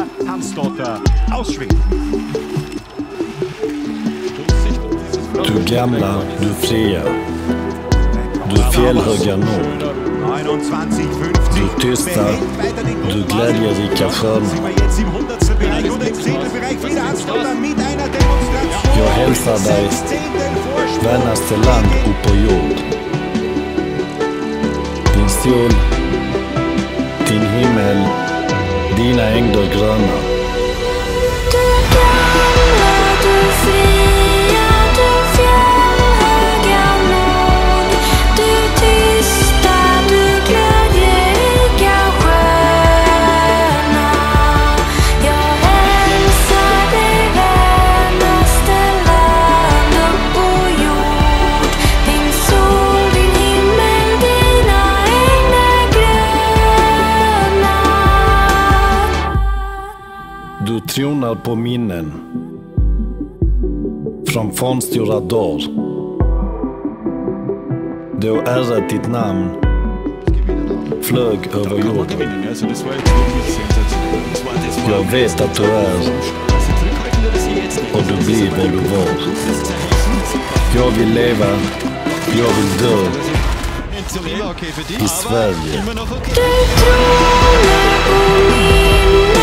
Hans dort ausschwingt. Du gamla, du fria, du fjällhöga nord, du tysta, du glädjerika sköna. Jag hälsar dig, vännaste land upp på jord. Din sol, din himmel, dina ängder gröna. Du tronar på minnen från fornstora dagar, då ärret ditt namn flög över jorden. Jag vet att du är och du blir vad du var. Jag vill leva, jag vill dö i Sverige. Du tronar på minnen